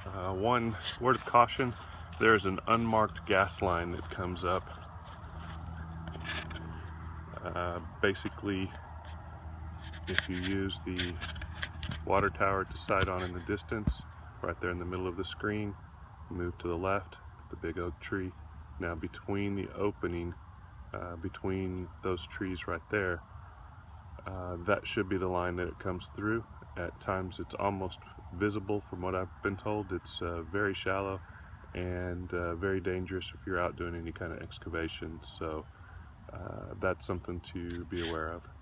One word of caution, there's an unmarked gas line that comes up. Basically, if you use the water tower to sight on in the distance, right there in the middle of the screen, move to the left, the big oak tree. Now between the opening, between those trees right there, that should be the line that it comes through. At times it's almost visible from what I've been told. It's very shallow and very dangerous if you're out doing any kind of excavation. So that's something to be aware of.